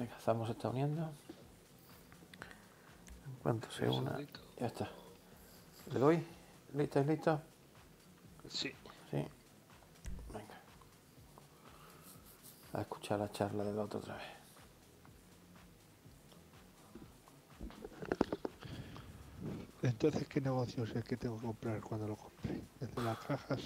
Venga, Zamo se está uniendo. En cuanto se una, ya está. ¿Le doy? ¿Listo? ¿Listo? Sí. Sí. Venga. A escuchar la charla del otro otra vez. Entonces, ¿qué negocio es el que tengo que comprar cuando lo compre? ¿El de las cajas?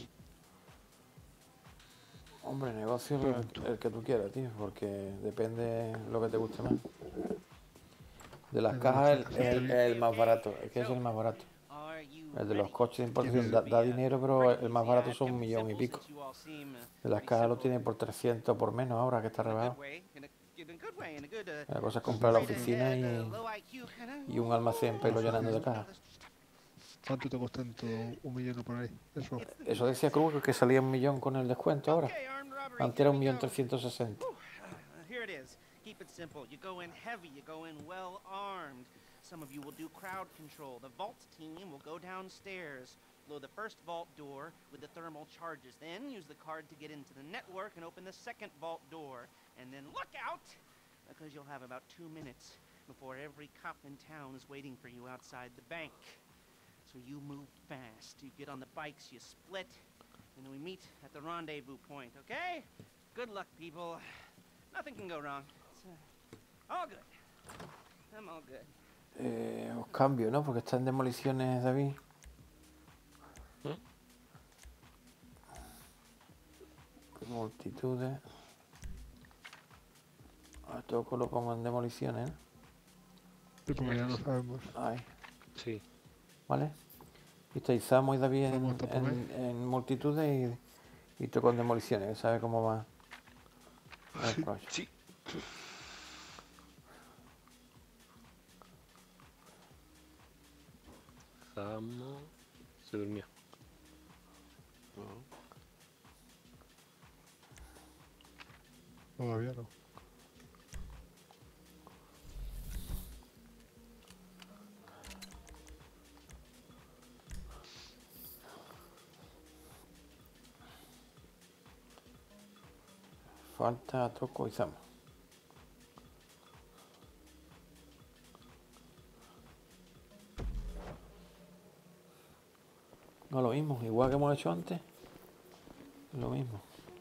Hombre, negocio el que tú quieras, tío, porque depende lo que te guste más. De las cajas el más barato, es que es el más barato. El de los coches de importación da dinero, pero el más barato son 1,000,000 y pico. De las cajas lo tiene por 300 por menos ahora que está rebajado. La cosa es comprar la oficina y un almacén para irlo llenando de cajas. ¿Cuánto te cuesta en todo 1,000,000 por ahí? Eso decía Cruz que salía 1,000,000 con el descuento ahora. Antes era 1,360,000. Keep it simple. You go in heavy, you go in well armed. Some of you will do crowd control. The vault team will go downstairs, blow the first vault door with the thermal charges, then use the card to get into the network and open the second vault door. And then look out, because you'll have about 2 minutes before every cop in town is waiting for you outside the bank. So you move fast. You get on the bikes, you split, and then we meet at the rendezvous point, okay? Good luck, people. Nothing can go wrong. All good. I'm all good. Os cambio, ¿no? Porque está en demoliciones, David. Multitudes. A Toco lo pongo en demoliciones, ¿no? Sí, porque ya lo sabemos. Ahí. Sí. ¿Vale? Y estáis Zamo y David en multitudes y Toco en demoliciones, que sabe cómo va el rollo. Sí. Zamo se durmió. Todavía no. Falta Toco y Zamo. No, lo mismo, igual que hemos hecho antes. Lo mismo.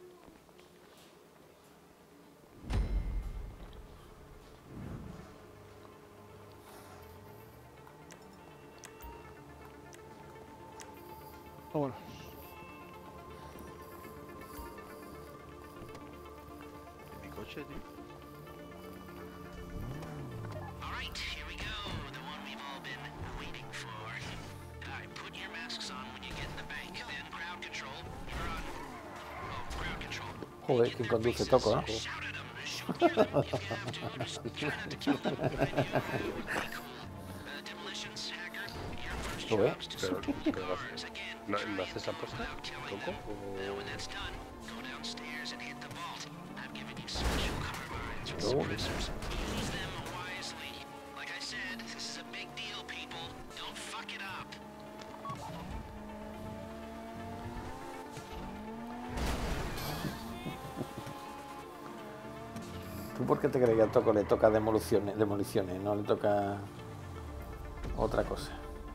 Vámonos. Mi coche, tío. Joder, quien conduce Toco, ¿no? Joder. ¿No haces apuesta? ¿Toco? ¿Tú por qué te crees que a Toco le toca demoliciones, no le toca otra cosa?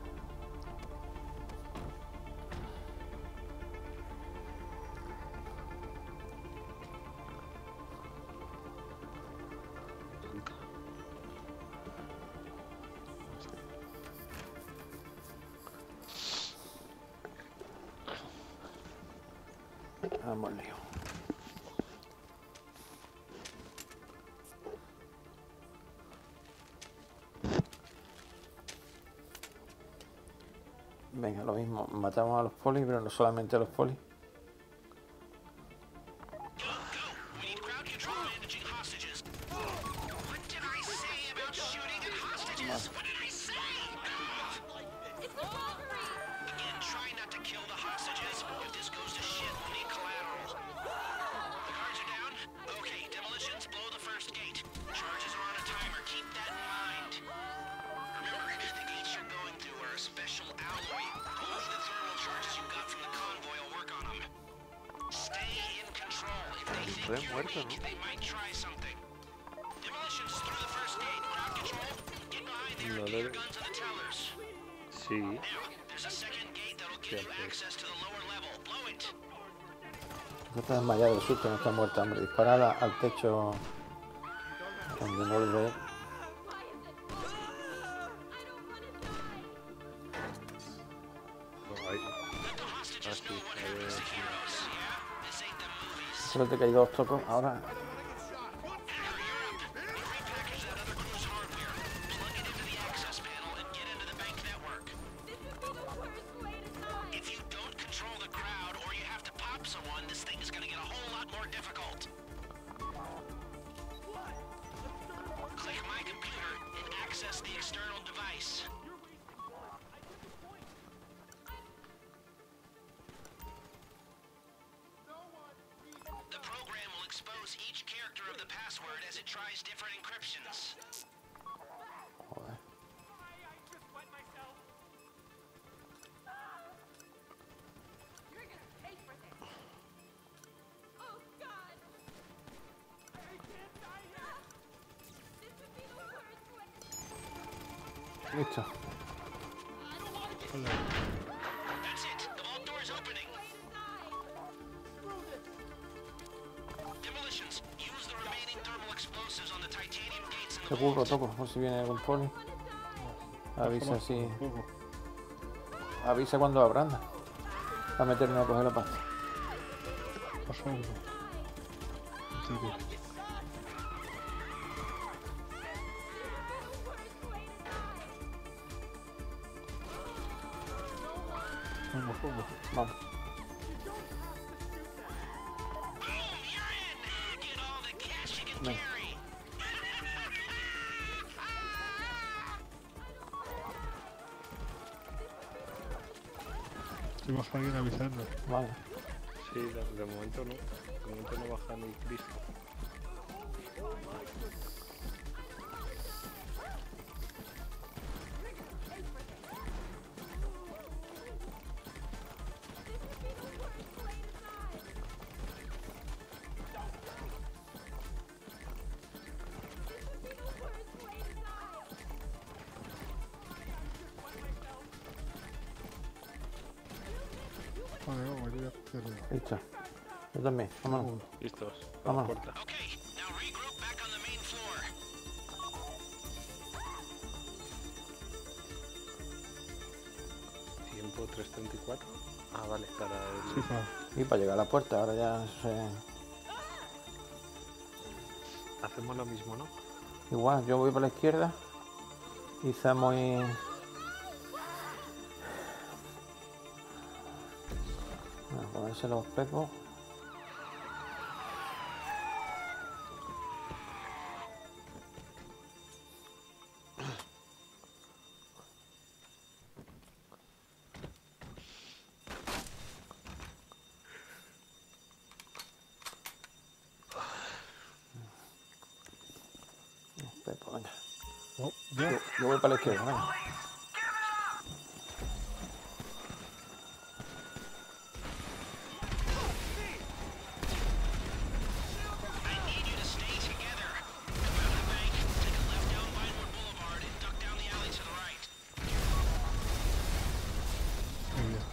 Vamos, lío. Venga, lo mismo, matamos a los polis, pero no solamente a los polis. Re muerto, ¿no? Dale. Sí. ¿Qué haces? No está desmayado del susto, no está muerto, hombre. Dispara al techo donde no le ve. No, ahí. Ah, sí. Ahí, Solo te he caído 2 tocos. Ahora joder. Listo. Te curro, toco, por si viene algún poli. Avisa si. Avisa cuando abran. Para meterme a coger la pasta. Por favor. No te preocupes. Vamos, vamos. Vamos. Venga. Si baja alguien avisarnos. Vale. sí, de momento no. De momento no baja ni Cristo. Vale, vamos, yo ya cierro. Listo. Yo también. Vámonos. Listos. Vámonos. Puerta. Tiempo 3:34. Ah, vale, para Sí, el... pa. Y para llegar a la puerta, ahora ya se... Hacemos lo mismo, ¿no? Igual, yo voy por la izquierda. Y estamos y... Bueno, ponerse los pecos. Los pecos, venga. Oh, ya. Yo voy para la izquierda, venga. Muy bien.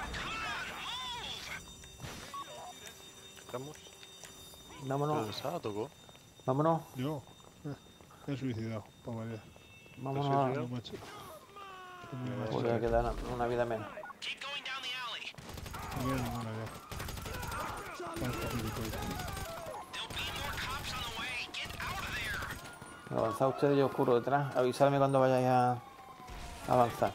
¿Estamos? Vámonos, ¿Pensaba, tocó? vámonos, Yo me he suicidado, para variar. vámonos. No, macho. No me Voy a quedar una vida menos. no veo ninguna ya. Tanto gilipollas. Avanzad ustedes, yo oscuro detrás. Avisadme cuando vayáis a avanzar.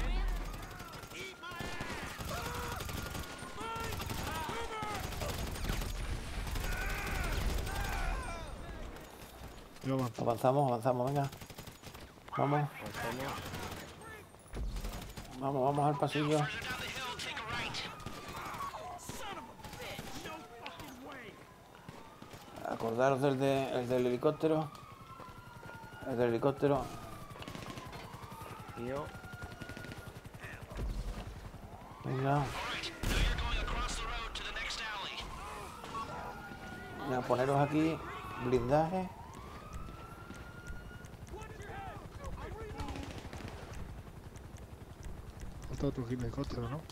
Yo avanzo. Avanzamos, venga. Vamos, Avanzamos. vamos al pasillo. Acordaros el del helicóptero. El del helicóptero. Mío. Venga. Venga, poneros aquí. Blindaje. falta otro helicóptero, ¿no?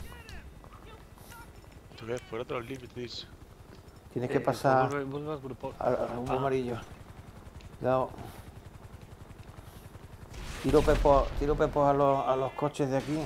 ¿Tú ves? Fuera de los límites. Tienes que pasar Vuelve al grupo. al grupo amarillo. Cuidado. Tiro pepos a los coches de aquí.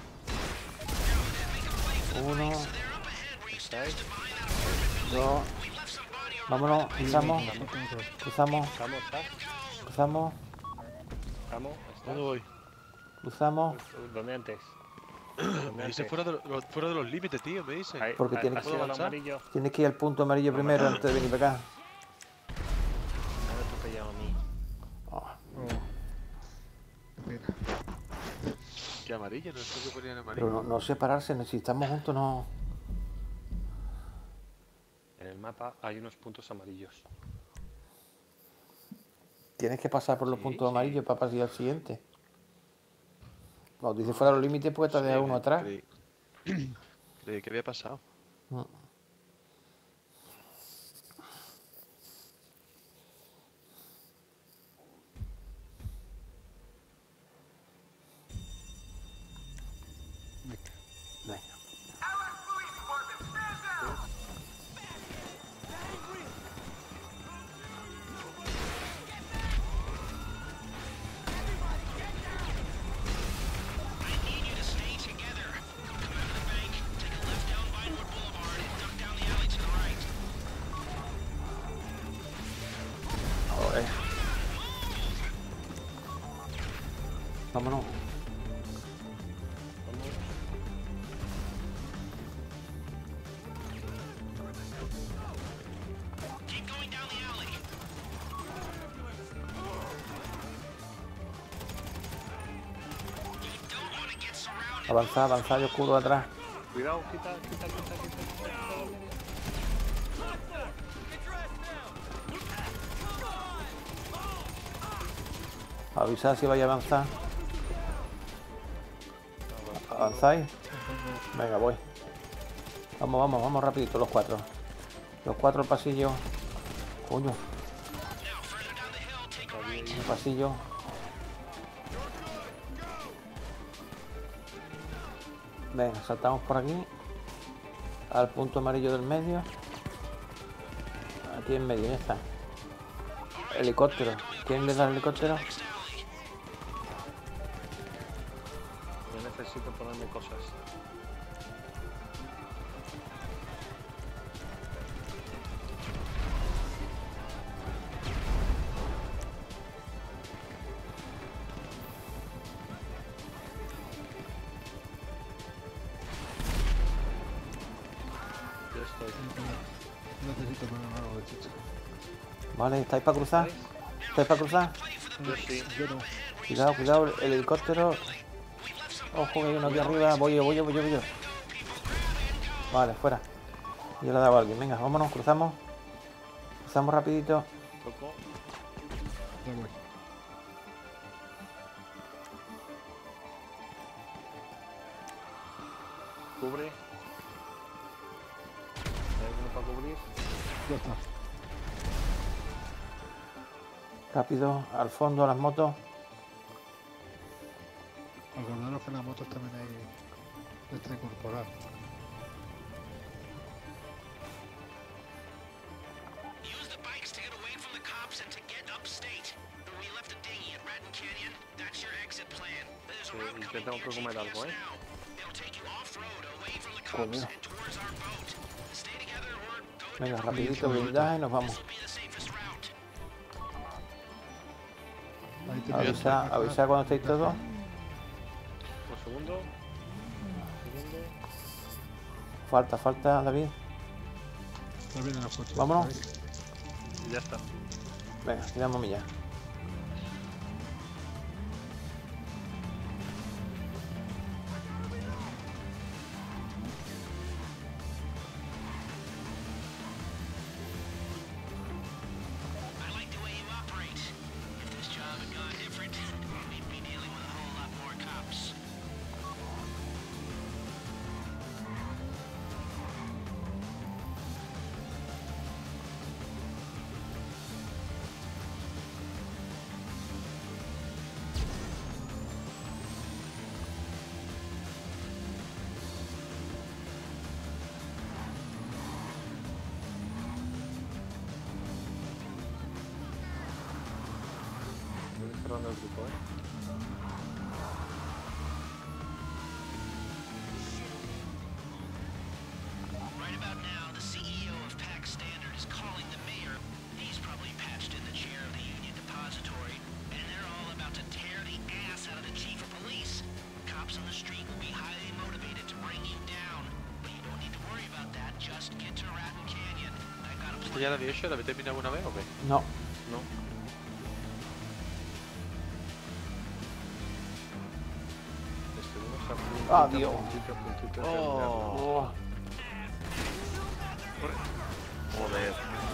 Uno, ¿Estáis? dos. Vámonos, cruzamos. ¿Estamos? ¿Estás? ¿Dónde voy? Cruzamos. ¿Dónde antes? Me dice fuera de los límites, tío, me dice. Porque tienes ¿Has ido al avanzar? amarillo? Tienes que ir al punto amarillo primero antes de venir para acá. Ahora tú te llamas a mí. Oh, Mira, ¿Qué amarillo? No es lo que ponía en pero amarillo. no separarse, si estamos juntos no. En el mapa hay unos puntos amarillos. Tienes que pasar por los Sí, puntos sí. amarillos para pasar al siguiente. Cuando dices fuera de los límites, pues te has dejado uno atrás. Creí que había pasado. Venga. Joder. Vámonos. Avanzar, avanzar, yo oscuro atrás. Cuidado, quita. Avisar si vais a avanzar. ¿Avanzáis? Venga, voy. Vamos rapidito, los cuatro. Los cuatro al pasillo. Coño. El pasillo. Venga, saltamos por aquí. Al punto amarillo del medio. Aquí en medio, ya está. Helicóptero. ¿Quién le da el helicóptero? Yo necesito ponerme cosas. Yo estoy. necesito poner algo de chicha. Vale, ¿estáis para cruzar? ¿Estáis para cruzar? Yo sí. Yo no. Cuidado, cuidado, el helicóptero. Ojo que hay uno aquí arriba. Voy yo. Vale, fuera. Yo le he dado a alguien. Venga, vámonos, cruzamos. Cruzamos rapidito. Toco. Ya voy. Cubre. ¿Hay alguno para cubrir? Ya está. Rápido, al fondo, a las motos. Acordaros que en las motos también hay está incorporado. Use the bikes to get away from the cops and to get upstate. We left a dinghy at Ratton Canyon. That's your exit plan. There's a route Yo coming tengo near que comer algo, GPS now. It'll take you off-road, away from the cops Coño. and towards our boat. Stay together or go to Venga, rapidito, blindaje y nos vamos. This will be the safest route. Ahí tenéis Avisa cuando estéis todos. Un segundo. Falta, David. Está bien en la foto. Vámonos. Y ya está. Venga, tiramos millas. I like the way you operate. If this job had gone different, we'd be dealing with a whole lot more cops. cerrando el grupo, Right about now, the CEO of PAC Standard is calling the mayor. He's probably patched in the chair of the Union Depository, and they're all about to tear the ass out of the chief of police. Cops on the street will be highly motivated to bring you down, but you don't need to worry about that. Just get to Ratton Canyon. I've got a ¿Esto plan. ya lo había hecho? ¿Lo había terminado alguna vez o qué? No. ¿no? Estuvimos a puntito, Adiós. puntito de terminarlo. Oh. Joder.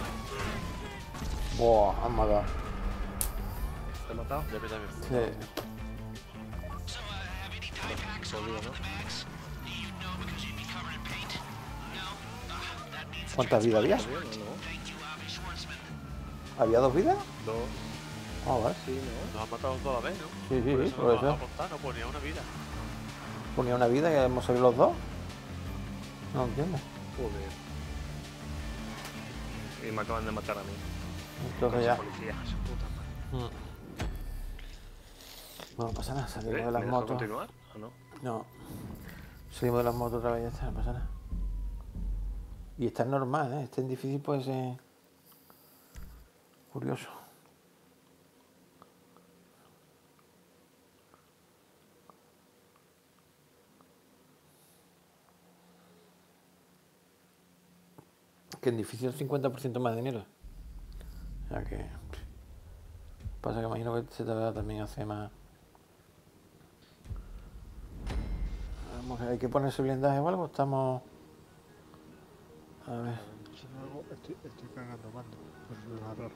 Buah, han matado. ¿Te he matado? Ya me también. Sí. So, have any tie packs on Jodido, off ¿no? the bags? You know because you'd be covered in paint? No? That means the ¿Cuántas vidas había? ¿Está bien o no? Thank you, Avi Schwartzman. ¿Había 2 vidas? Dos. Ah, vale. Sí, ¿no? Nos han matado toda la vez, ¿no? Sí, sí, Por sí, eso por no eso. nos ha apuntado, no ponía una vida. Ponía una vida y hemos salido los dos. No entiendo. Joder. Y me acaban de matar a mí. Entonces ya. Policía, su puta madre. No pasa nada, salimos de ¿Me las dejas motos. continuar o no? No. Salimos de las motos otra vez y ya está, no pasa nada. Y está normal, ¿eh? Este en difícil puede ser curioso. Que en difícil es 50% más dinero. O sea que... Pasa que imagino que se tardará también hace más... Vamos, ¿hay que ponerse blindaje o algo? Estamos... A ver... Si no, estoy cagando mando. Por eso es más raro.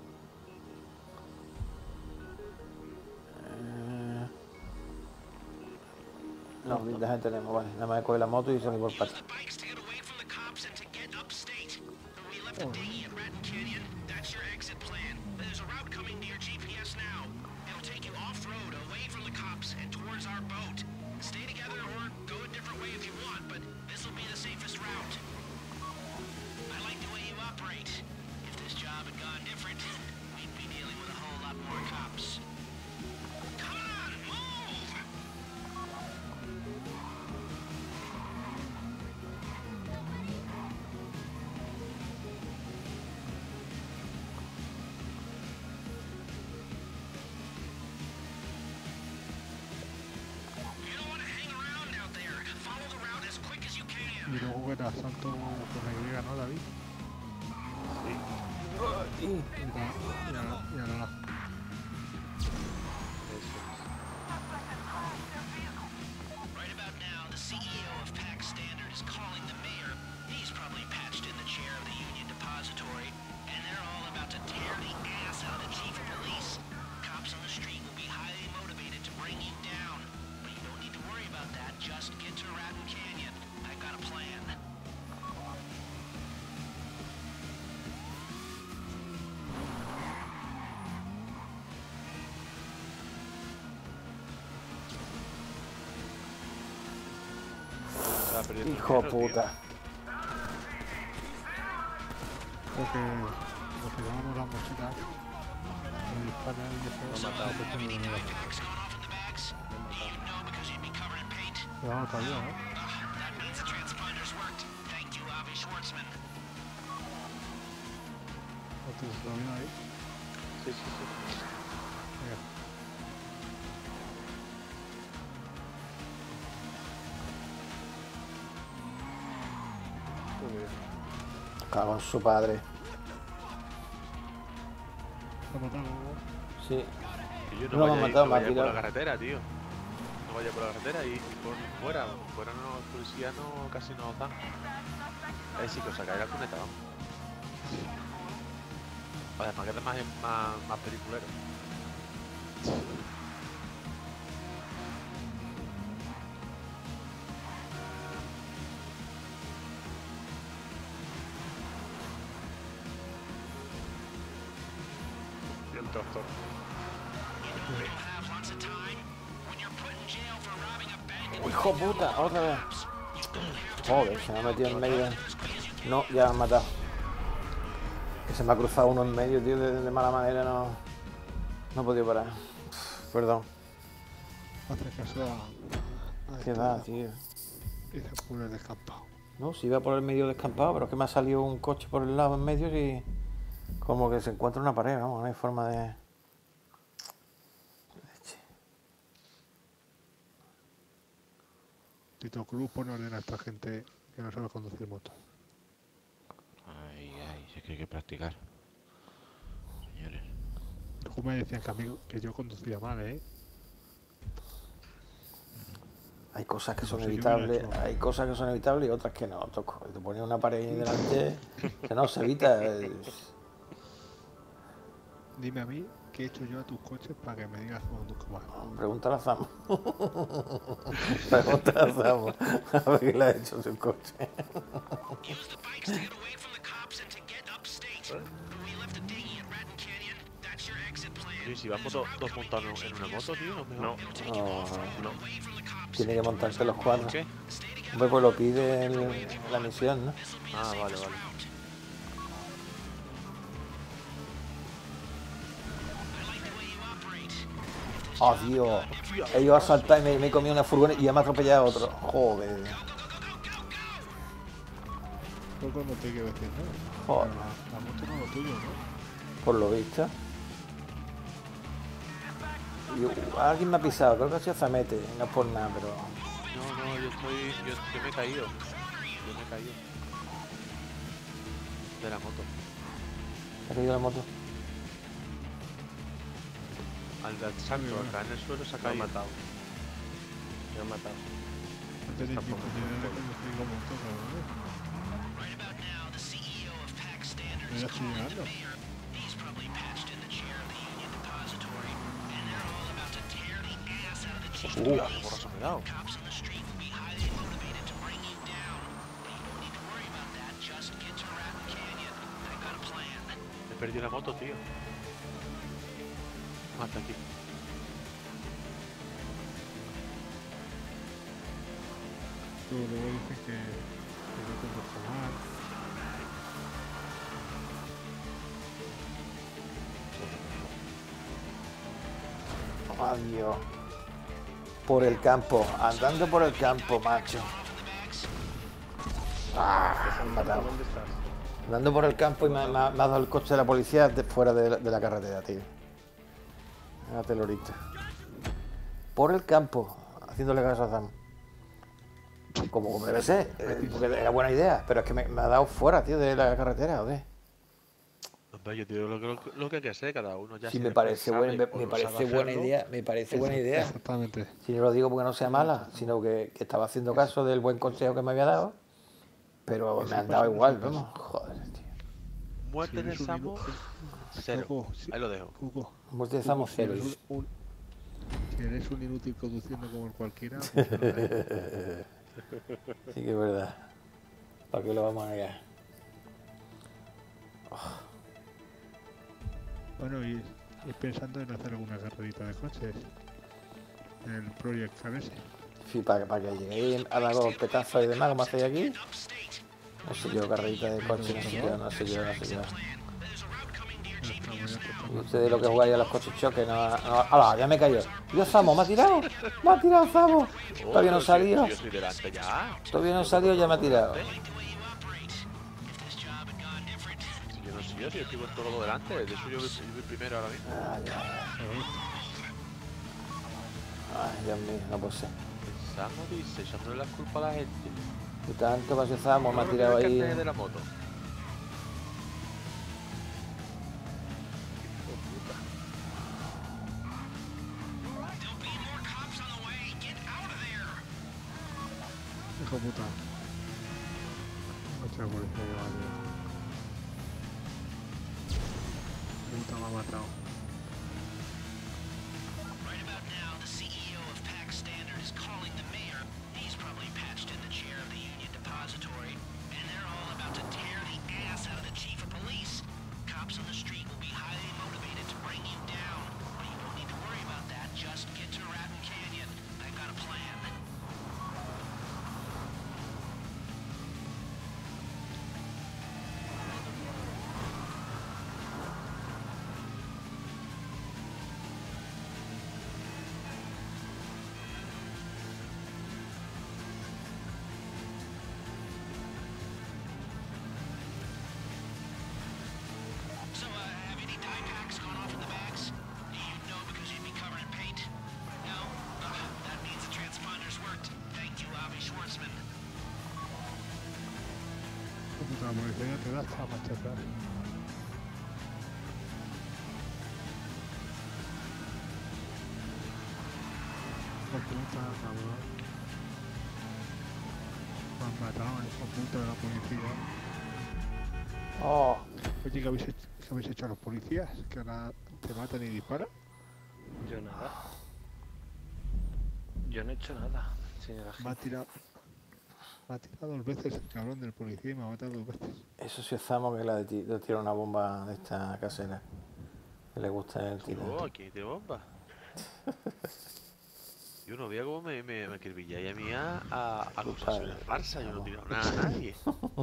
No, blindaje tenemos, vale. Nada más de coger la moto y salir por parte. The bikes to get away from the cops and to get upstate. We left a dinghy at Ratton Canyon. That's your exit plan. There's a route coming to your GPS now. It'll take you off-road, away from the cops, and towards our boat. Stay together or go a different way if you want, but this will be the safest route. I like the way you operate. If this job had gone different, we'd be dealing with a whole lot more cops. Come on, move! You don't want to hang around out there. Follow the route as quick as you can. Y luego que era salto con la Y, ¿no, David? Y ahora la... Right about now, the CEO of PAC Standard is calling the mayor. He's probably patched in the chair of the Union Depository, and they're all about to tear the ass out of the chief of police. Cops on the street will be highly motivated to bring you down, but you don't need to worry about that. Just get to Ratton Canyon. I've got a plan. Se va perdiendo el Hijo dinero, tío. puta. Porque nos llevamos las mochilas. Me disparan y eso. Me ha matado. Packs gone off in the bags? You know because you'd be covered in paint. Me vamos todavía, ¿no? That means the transponders worked. Thank you, Avi Schwartzman. Entonces, ¿lo vino ahí? Sí, sí, sí. Venga. Joder. Cago en su padre. Lo matamos. Sí. Que yo No lo hemos matado, no me ha vaya por tirado. la carretera, tío. No vaya por la carretera y por fuera. Fuera no, los policías no, casi no nos dan. Ahí sí que os sacáis la cuneta, vamos. Además que además es más peliculero. Y el tractor. Have lots of time. When you're put in jail for robbing a bank and Hijo puta, otra vez. Joder, se me ha metido en medio. No, ya me han matado. Que se me ha cruzado uno en medio, tío, de mala manera, no. No he podido parar. Perdón. Hace caso a ¿Qué da, tío? y se pone descampado. No, si iba por el medio descampado, pero es que me ha salido un coche por el lado en medio y como que se encuentra una pared, vamos, no hay forma de... Leche. Tito Cruz pone orden a esta gente que no sabe conducir moto. Ay, si es que hay que practicar. Señores. Luego me decían que yo conducía mal, ¿eh? Hay cosas que son Pues sí, yo hubiera evitables, hecho. hay cosas que son evitables y otras que no, toco. Te pones una pared ahí delante que no se evita. Dime a mí qué he hecho yo a tus coches para que me digas cómo conduzco mal. Pregúntale a Sam. Pregúntale a Sam. A ver qué le ha hecho a su coche. Use the bikes to get away from the cops and to get upstate. We left the dinghy at Ratton Canyon. That's your exit plan. Oye, si vamos dos montados en una moto, tío, no. No, no. Tiene que montarse los cuatro. ¿Por qué? Hombre, pues lo pide la misión, ¿no? Ah, vale. Oh, tío. He ido a saltar y me he comido una furgoneta y ya me ha atropellado otro. Joder. Fue cuando te quiero decir, ¿no? Joder. La moto no es lo tuyo, ¿no? Por lo visto. Y, alguien me ha pisado, creo que ha sido Zamete, no es por nada, pero... No, yo me he caído. De la moto. ¿Ha caído la moto? Al del santo, acá en el suelo se ha Me ha caído. matado. Me ha matado. No tenéis ni posibilidad de conducir como moto, ¿no? Yo ya estoy llegando. Hostia, qué borracho me he dado. He perdido la moto, tío. Hasta aquí. Tú luego dices que no conduzco mal. Adiós. Por el campo, andando por el campo, macho. Ah, me han matado. ¿Dónde estás? Andando por el campo y me ha dado el coche de la policía fuera de la carretera, tío. Fíjate, lorita. Por el campo, haciéndole caso a Sam. Como debe ser, porque era buena idea, pero es que me ha dado fuera, tío, de la carretera, joder. Hombre, yo digo lo que hay que hacer, cada uno ya. Sí, si me después parece, sabe me o no parece sabe buena hacerlo, idea, me parece buena idea. Exactamente. Si no lo digo porque no sea mala, sino que estaba haciendo caso del buen consejo que me había dado, pero me han dado igual, vamos. Joder, tío. Muerte de Samo, cero. Coco, sí. Ahí lo dejo. Coco, Muerte de Samo si cero. eres si eres un inútil conduciendo como el cualquiera, pues nada. Sí que es verdad. ¿Para qué lo vamos a negar? Bueno, y pensando en hacer alguna carrerita de coches. El Project ese. Sí, para que lleguéis a dar golpetazos y demás, como hacéis aquí. No sé yo, carrerita de coche, no sé yo. Y ustedes lo que jugáis a los coches choques, no. ¡Hala! Ya me cayó. Dios, Samo, ¿me ha tirado? ¡Me ha tirado, Samo! Todavía no Pero salió. si yo soy delante ya. Todavía no salió, ya me ha tirado. Si yo no soy yo, si yo estoy con todo delante. De hecho, yo voy primero ahora mismo. Ay, Dios mío, no puede ser. Samo dice, echándole la culpa a la gente. Y tanto para Samo, me ha No, tirado el ahí. carnet de la moto. Hijo puta. Otra policía que va bien. Puta, me ha matado. munición ya te da hasta machacar. Porque no está cabrón. Me han matado, hijo puta de la policía. Oh, Oye, ¿qué habéis hecho a los policías? Que ahora te matan y disparan. Yo nada. Yo no he hecho nada, señora Me ha agente. tirado 2 veces el cabrón del policía y me ha matado 2 veces. eso sí es Zamo que le tira una bomba de esta casera. Que le gusta el tiro. Oh, aquí de bomba. Yo no veía cómo me acribilláis a mí a acusaciones falsas. Yo no he tirado nada a nadie.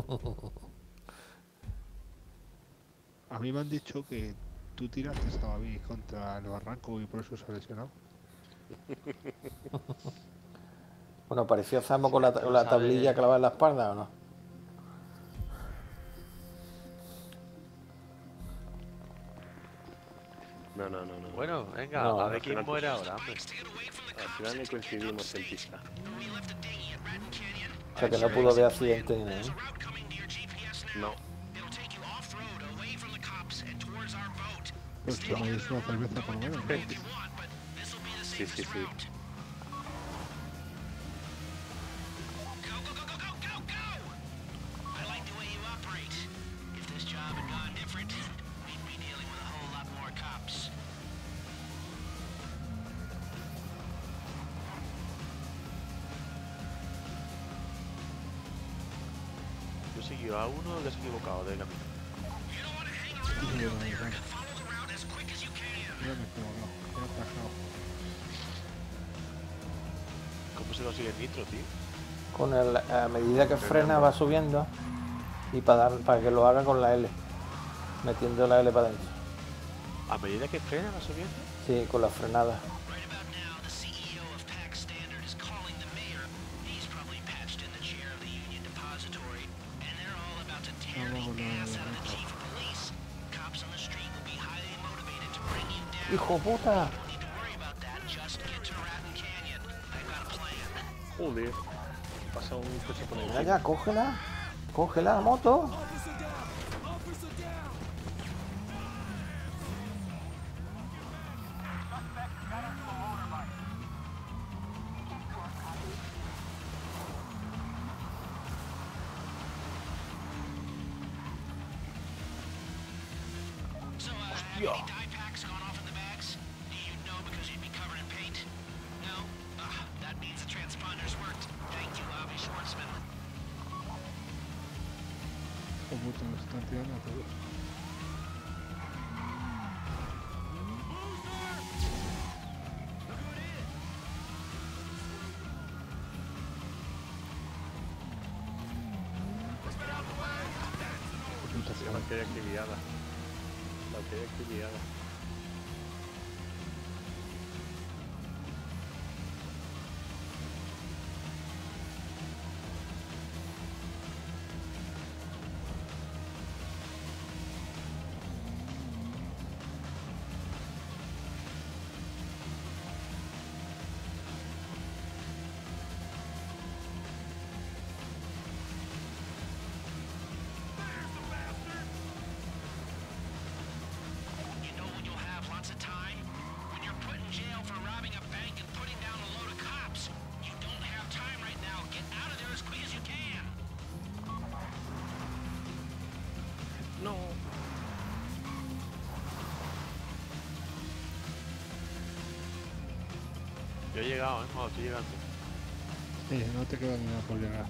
A mí me han dicho que tú tiraste a David contra el barranco y por eso se ha lesionado. Bueno, ¿pareció Zamo con la tablilla clavada en la espalda o no? No. Bueno, venga, No, a ver al quién final- muere ahora, hombre. Al final no coincidimos en pista. O sea que no pudo haber accidente ni nada, ¿eh? No. Pues que me hizo una cerveza por lo menos, ¿no? Sí. Yo seguí a uno que se ha equivocado de camino. Sí, yo no, ya me he equivocado, ya he pasado. ¿Cómo se consigue el nitro, tío? Con a medida que frena va subiendo y para que lo haga con la L. Metiendo la L para adentro. A medida que frena va subiendo. Sí, con la frenada. ¡Hijo puta! Joder. Pasa un coche por Venga el ya, cógela. Cógela la moto. Oh, puta, nos están tirando a todos. Puta, se La que hay aquí liada. La que hay aquí liada. You know when you'll have lots of time? When you're put in jail for robbing a bank and putting down a load of cops. You don't have time right now. Get out of there as quick as you can. No. Yo he llegado, no, estoy llegando. no te queda ni nada por llegar.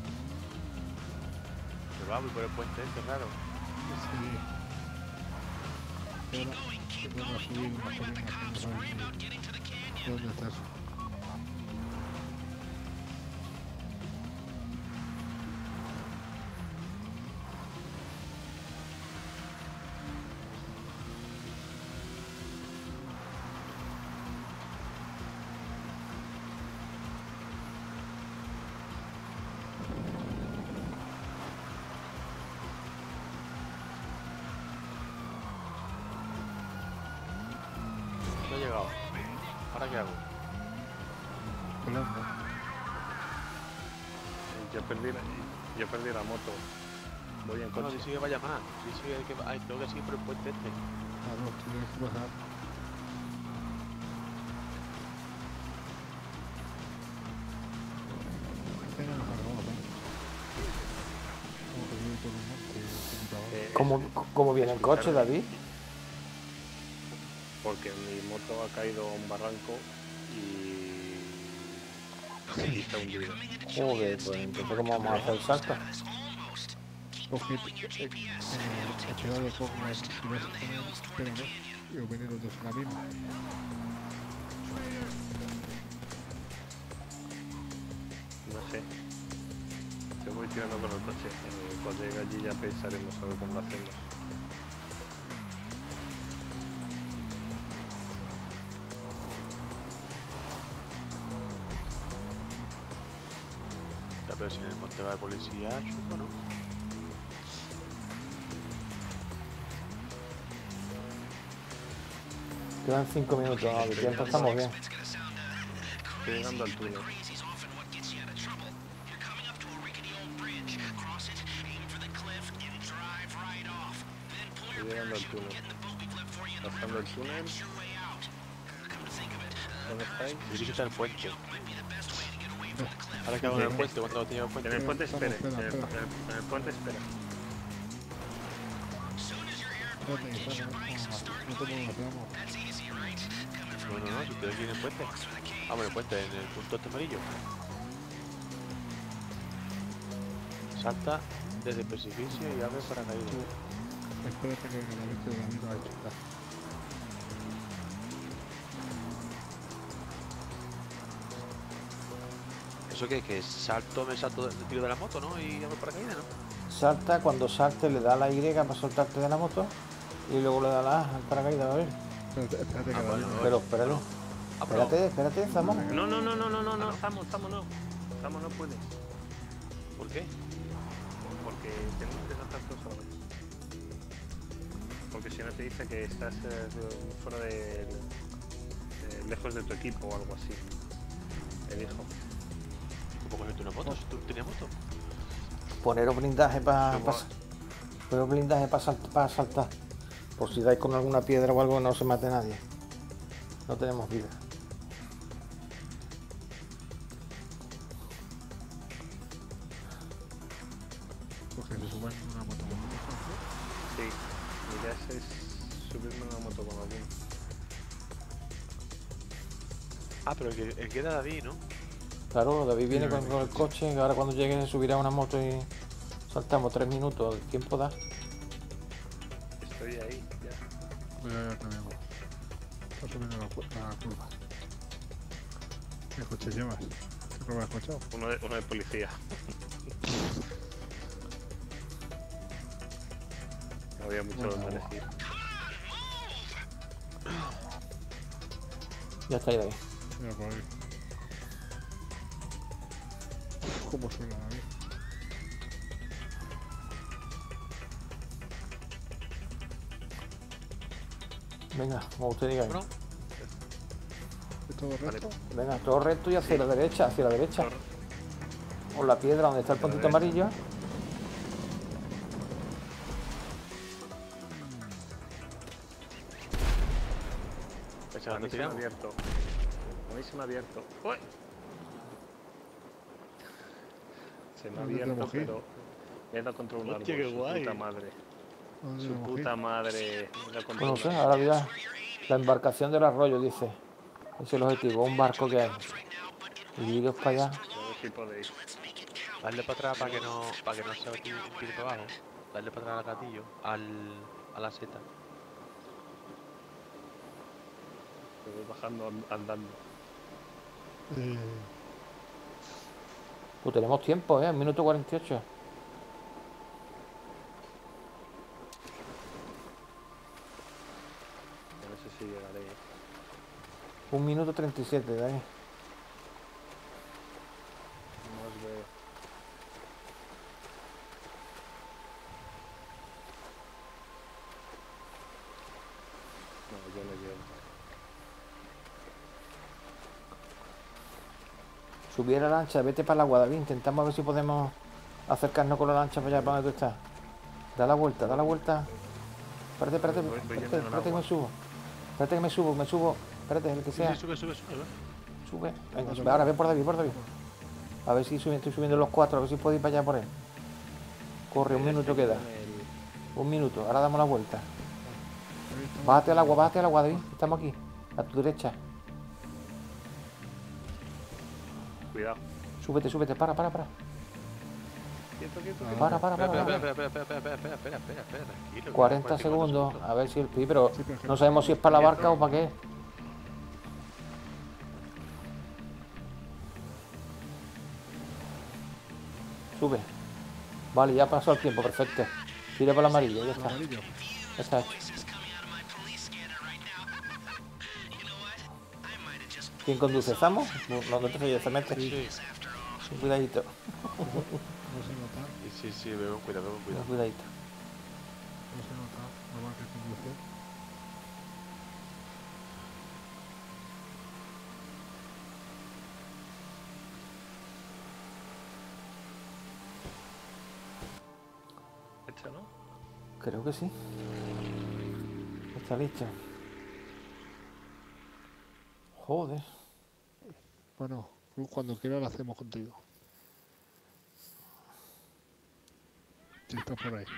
Pero va, voy por el puente este, raro. Sí. Ahora, te pongo a subir una colina que no sabes ni dónde estás. No he llegado. ¿Ahora qué hago? Colando. Yo perdí la moto. Voy en No, coche. si sigue vaya más. Si sigue que ay, tengo que seguir por el puente este. Claro, tienes que bajar. Venga, nos cargamos, ¿eh? Como que viene todo el monte, ¿Cómo viene el coche, David? Porque mi moto ha caído a un barranco y está hundido. Joder, pues entonces ¿cómo vamos a hacer el salto? Coge, he pegado con las primeras pero no, y os vienen los dos en la misma. No sé. Yo voy tirando con el coche. Cuando llegue allí ya pensaremos a ver cómo lo hacemos. Ya, pero si en el monte va de policía, chungo, ¿no? Quedan 5 minutos, ¿no? De tiempo estamos bien. Estoy llegando al túnel. Estoy llegando al túnel. Pasando el túnel. ¿Dónde estáis? Dirígete al puente. Ahora que hago en el puente, cuando tenga el En puente. el puente espere. Espera, En espera. el puente espera. Espérate, espérate, no te muevas, No, si estoy aquí en el puente. Vamos, en el puente, en el punto este amarillo. Salta desde el precipicio y abre paracaídas. espérate que la mente de la vida ha hecho ya. ¿Eso qué? Que salto, me salto del tiro de la moto, ¿no? Y abro paracaídas, ¿no? Salta, cuando salte le da la Y para soltarte de la moto y luego le da la A al paracaídas, a ver. Espérate que la bueno, vida. Pero espérate, Ah, pero espérate, estamos. No, estamos no. Estamos no puede. ¿por qué? Porque tenemos que saltar todos a la vez. Porque si no te dice que estás fuera de... lejos de tu equipo o algo así. Me dijo. ¿Cómo cogerte una moto? ¿Si tú tenías moto? Poneros blindaje para Igual. poneros blindaje para saltar. Por si dais con alguna piedra o algo no se mate nadie. No tenemos vida. Porque se suben en una moto. Sí. Mi idea es subirme a una moto con alguno. Ah, pero el que era David, ¿no? Claro, David viene con el coche, ahora cuando llegue se subirá a una moto y saltamos 3 minutos, el tiempo da. Estoy ahí, ya. Ya tenemos. Está subiendo la curva. ¿Qué coche llevas? ¿Qué prueba has escuchado? Uno de policía. No había mucho Bueno, donde elegir. Ya está ahí, David. Mira por ahí. ¿Cómo suena David? Venga, como usted diga. Bueno, ¿Es todo recto? Venga, todo recto y hacia la derecha, hacia la derecha. Por la piedra donde está el puntito amarillo. A mí se me ha abierto. A mí se me ha abierto. ¡Uy! Se me ha ¿Dónde te abierto, mojé? pero me he dado contra un árbol. Hostia, qué Su guay. puta madre. ¿Dónde Su lo cogí? puta madre. Me he dado contra Bueno, no un sé, árbol. ahora dirá la embarcación del arroyo, dice. Ese es el objetivo, un barco que hay. Y iros para allá. A ver si podéis. darle para atrás para que no se tire para abajo. Darle para atrás al gatillo, a la seta. Me voy bajando andando. Pues tenemos tiempo, ¿eh? 1:48. No sé si llegaré. 1:37, David. No os veo. No, yo no llego. Subí a la lancha, vete para el agua, David. Intentamos ver si podemos acercarnos con la lancha para allá, para donde tú estás. Da la vuelta, da la vuelta. Espérate, espérate, Voy espérate, yendo en el espérate que agua. me subo. Espérate que me subo. Espérate, el que sea. Sí, sube, sube, sube. Sube. Venga, sube. Ahora ven por David, por David. A ver si estoy subiendo los 4, a ver si puedo ir para allá por él. Corre, un minuto queda. Un minuto, ahora damos la vuelta. Bájate al agua, David. Estamos aquí, a tu derecha. Cuidado. Súbete, para. Quieto. Para. Espera, tranquilo. 40 segundos, a ver si el pi, pero Sí, pero que no sabemos si es para la barca o para qué. Sube. Vale, ya pasó el tiempo, perfecto. Tira por la amarilla, ya está. Amarillo. Ya está hecho. ¿Quién conduce? ¿Zamo? No te soy exactamente. Sí. Cuidadito, No se nota, Sí, bebe con cuidado, cuidadito. no se nota. No va que conduce. Hecho, ¿no? Creo que sí. Está listo. Joder. Bueno, cuando quiera lo hacemos contigo. Si estás por ahí.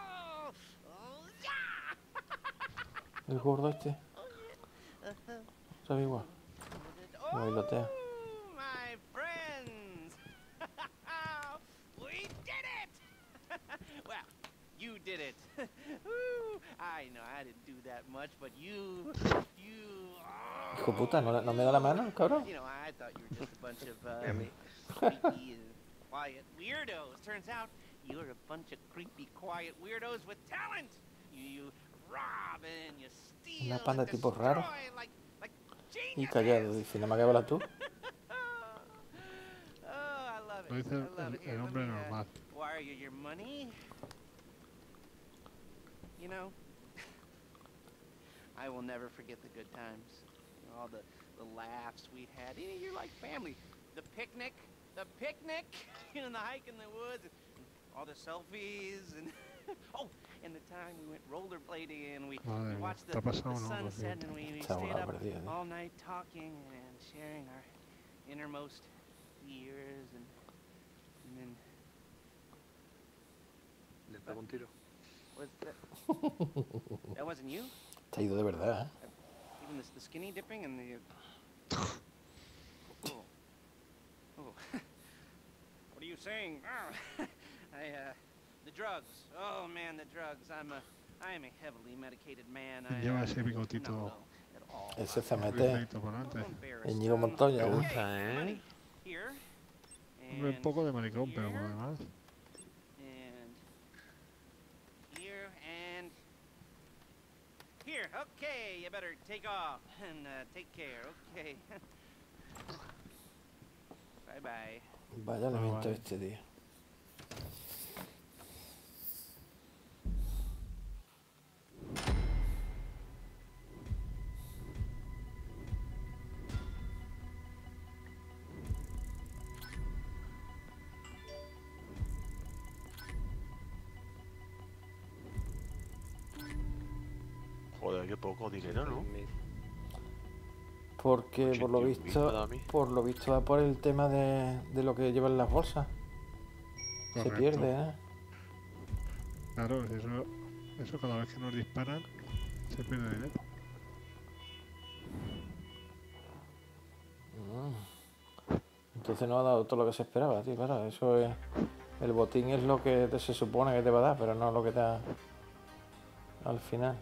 El gordo este. Sabe igual. Lo bailotea. Oh, my friends! We did it! Well, you did it. Woo. I know I didn't do that much, but you. Hijo puta, ¿no me da la mano, cabrón? You know, I thought you were just a bunch of creepy and quiet weirdos. Turns out you're a bunch of creepy, quiet weirdos with talent. You rob and you steal. Una panda and tipo raro. destroy like Y geniuses. callado, dice, nada más que hablas tú. Oh, I love it. Lo dice I love it. Here, el let hombre me, normal. wire you your money. You know, I will never forget the good times. All the laughs we had. You're like family. The picnic, you know, the hike in the woods, and all the selfies, and oh, and the time we went rollerblading and we Madre mía, watched ¿te ha pasado the o no? Lo sunset siento. and we Está stayed volado up perdido, all night talking and sharing our innermost fears and then Le pego un tiro. was that that wasn't you? Te ha ido de verdad, ¿eh? Even the skinny dipping and the oh. What are you saying? The drugs. Oh man, the drugs. I am a heavily medicated man. Lleva ese I'm bigotito not well at all. Ese se mete perfecto por delante. Íñigo Montoya, Me ¿eh? gusta, ¿eh? Money here. Hombre, un poco de maricón, pero por here, lo demás. And here and here. Okay, you better take off and take care. Okay. Bye bye. Vaya elemento vale. este, tío. Joder, qué poco dinero, ¿no? Porque por lo 81.000 visto, para mí. va por el tema de lo que llevan las bolsas. Se Correcto. pierde, ¿eh? Claro, eso cada vez que nos disparan se pierde dinero. Entonces no ha dado todo lo que se esperaba, tío. Claro, eso es. El botín es lo que se supone que te va a dar, pero no lo que te da al final.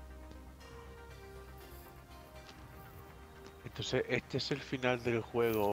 Entonces, este es el final del juego